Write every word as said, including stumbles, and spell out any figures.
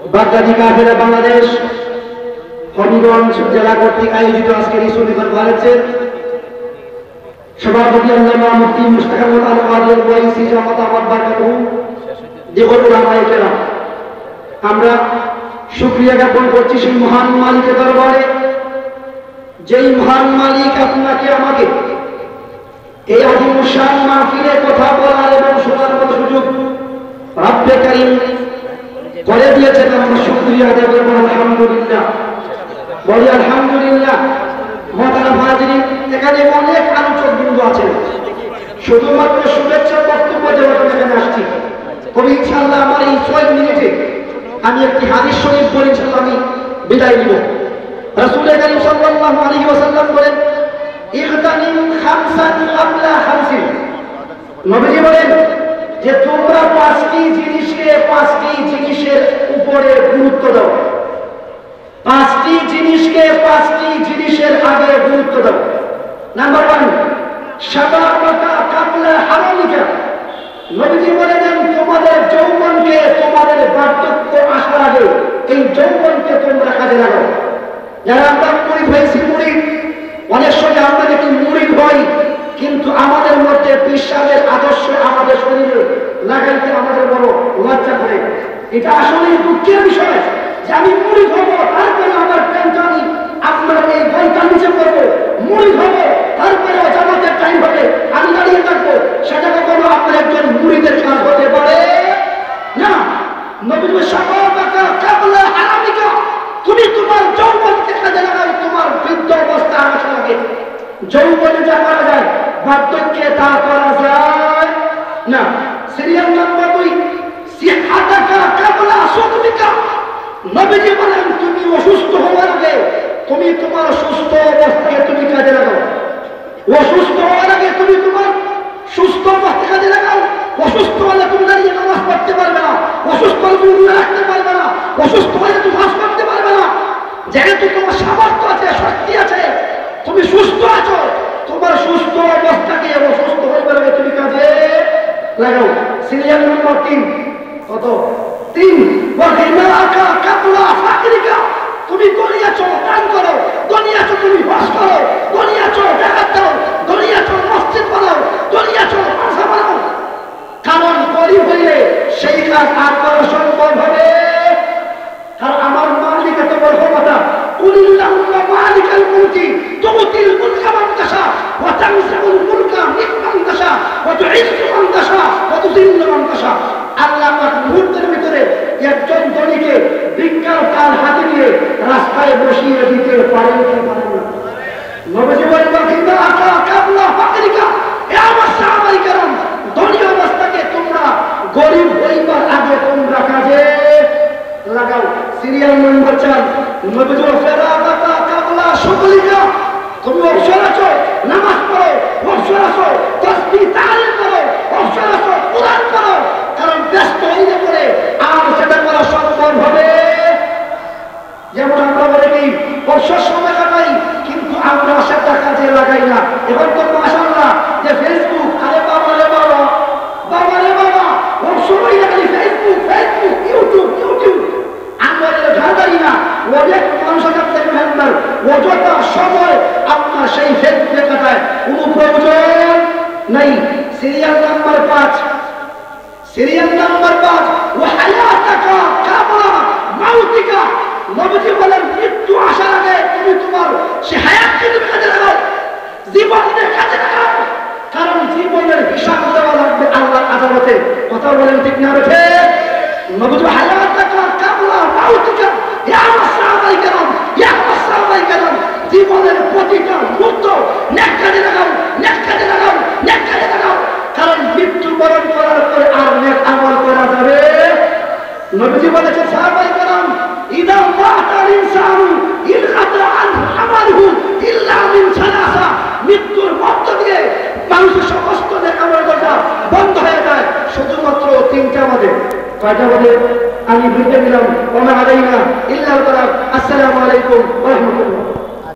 বাগদাদি কাফেলা বাংলাদেশ হবিগঞ্জ জেলা কর্তৃক আয়োজিত আজকের এই সুন্নি কনফারেন্সের সভাপতি আল্লামা মুফতি মুশতাক আহমদ আল কাদের ওয়াইসি জামাত আহমদ বারকাতুহু দিগর উলামায়ে কেরাম, আমরা শুকরিয়া জ্ঞাপন করছি সেই মহান মালিকের দরবারে, যেই মহান মালিক আপনাকে আমাকে এই আজিমুশান মাহফিলে কথা বলার এবং শোনার মতো সুযোগ রব্বে কারীম করে দিয়েছেন। আমরা শুকরিয়া আদায় করব আলহামদুলিল্লাহ, বলি আলহামদুলিল্লাহ। মুহতারাম হাজিরিন, এখানে অনেক আলোচক বিন্দু আছেন, শুধুমাত্র শুভেচ্ছা বক্তব্য দেওয়ার জন্য এখানে আসছি। তবে ইনশাআল্লাহ আমার এই ছয় মিনিটে আমি একটি হাদিস শরীফ বলে ইনশাআল্লাহ আমি বিদায় নিব। রাসূল কারীম সাল্লাল্লাহু আলাইহি ওয়াসাল্লাম বলেন, ইগতানিম খামসান ক্বাবলা খামসিন। নবীজি বলেন যে তোমরা পাঁচটি জিনিসকে পাঁচটি জিনিসের উপরে গুরুত্ব দাও, পাঁচটি জিনিসকে পাঁচটি জিনিসের আগে গুরুত্ব দাও। নাম্বার ওয়ান, শাবাবাকা ক্বাবলা হারামিকা। নবীজি বলেন তোমাদের যৌবনকে, তোমাদের বার্ধক্য আসার আগে এই যৌবনকে তোমরা কাজে লাগাও। যারা আমরা মুড়ি হয়েছি, মুড়ি অনেক সময় আমরা দেখি মুড়ি হই, কিন্তু আমাদের মধ্যে বিশ্বাসের আদর্শ আমাদের শরীরে লাগাইতে আমাদের বড় লজ্জা করে। এটা আসলে দুঃখের বিষয় যে আমি মুড়ি হবো, তারপরে আমার প্যান্টানি আপনার এই ঘন্টা নিচে করবো, মুড়ি হবো তারপরে জামাতের টাইম হবে আমি দাঁড়িয়ে থাকবো, সেটা কখনো আপনার একজন মুড়িদের কাজ হতে পারে না। নবী শাবাবাকা ক্বাবলা হারামিকা, তুমি তোমার যৌবনকে কাজে লাগাও, তোমার বৃদ্ধ অবস্থা আসার আগে। যৌবনে যা করা যায় বার্ধক্যে তা করা যায় না। সিরিয়াল নাম্বার দুই, সিহাতাকা ক্বাবলা সুকমিকা। নবীজি বলেন তুমি অসুস্থ হওয়ার আগে তুমি তোমার সুস্থ অবস্থাকে তুমি কাজে লাগাও। অসুস্থ হওয়ার আগে তুমি তোমার সুস্থ অবস্থা কাজে লাগাও। অসুস্থ হলে তুমি দাঁড়িয়ে নামাজ পড়তে পারবে না, অসুস্থ হলে তুমি রোজা রাখতে পারবে না, অসুস্থ হলে তুমি হজ করতে পারবে না। যেহেতু তোমার সামর্থ্য আছে, শক্তি আছে, তুমি সুস্থ আছো, তোমার সুস্থ অবস্থাকে অসুস্থ হইবার আগে তুমি কাজে লাগাও। সিরিয়াল নম্বর তিন, কত? তিন, ওয়াহিনাকা ক্বাবলা ফাকরিকা। তুমি দুনিয়াছো দান করো, দুনিয়াছো তুমি হজ করো, দুনিয়াছো যাকাত দাও, দুনিয়াছো মসজিদ বানাও, দুনিয়াছো মাদ্রাসা বানাও। কারণ গরিব হইলে সেই কাজ আর করা সম্ভব হবে। কারণ আমার মালিক এত বড় কথা, কুলিল্লাহুম্মা মালিকাল মুলকি তুতিল মুলকা মান তাশা ওয়া তানজিউল মুলকা মিম্মান তাশা ওয়া তুইজ্জু মান তাশা ওয়া তুযিল্লু মান তাশা। আল্লাহ পাক মুহূর্তের ভিতরে একজন ধনীকে ভিক্ষার কাল হাতে নিয়ে রাস্তায় বসিয়ে দিতে পারেন কি পারেন না। নবীজি বলেন ওয়াহিনাকা ক্বাবলা ফাকরিকা। এ আমার সাহাবায়ে কেরাম, ধনী অবস্থাকে তোমরা গরিব হইবার আগে তোমরা কাজে লাগাও। সিরিয়াল নম্বর চার, নবীজি ফেরাবাকা ক্বাবলা শুগলিকা। তুমি অবসর আছো, নামাজ পড়ো, অবসর আছো, তাসবিহ তাহলিল করো, অবসর আছো, কুরআন পড়ো। কারণ ব্যস্ত হইলে পরে আর সেটা করা সম্ভব হবে। যেমন আমরা বলে কি অবসর সময় কাটাই, কিন্তু আমরা সেটা কাজে লাগাই না। এখন তো মাশাআল্লাহ যে ফেসবুক, আরে বাবা রে বাবা, বাবা রে বাবা, অবসর হইলে খালি ফেসবুক ফেসবুক ইউটিউব ইউটিউব। আমরা এটা ধাঁধাই না, অনেক মানুষের কাছে মেম্বার অযথা সময় আপনার সেই ফেসবুকে কাটায়, কোনো প্রয়োজন নাই। সিরিয়াল নাম্বার পাঁচ, সিরিয়াল নাম্বার পাঁচ, ওয়া হায়াতাকা ক্বাবলা মাউতিকা। নবীজি বলেন মৃত্যু আসার আগে তুমি তোমার সে হায়াতকে তুমি কাজে লাগাও, জীবনকে কাজে লাগাও। কারণ জীবনের হিসাব দেওয়া লাগবে আল্লাহর আদালতে। কথা বলেন ঠিক না বেঠে? নবীজি হায়াতাকা ক্বাবলা মাউতিকা। ইয়া আমার সাহাবায়ে কেরাম, ইয়া আমার সাহাবায়ে কেরাম, জীবনের প্রতিটা মুহূর্ত নেক কাজে লাগাও, নেক কাজে লাগাও, নেক কাজে লাগাও। কারণ মৃত্যুবরণ করার পরে আর নেক আমল করা যাবে। নবীজি বলেছেন সাহাবায়ে কেরাম, ইদা মাতাল ইনসানু ইনকাতা আনহু আমালুহু ইল্লা মিন সালাসা। মৃত্যুর মধ্য দিয়ে মানুষের সমস্ত নেক আমল করা বন্ধ হয়ে যায়, শুধুমাত্র তিনটা বাদে। কয়টা বাদে? আমি বুঝতে দিলাম ওয়া মা আলাইনা ইল্লাল বালাগ। আসসালামু আলাইকুম ওয়া রাহমাতুল্লাহ।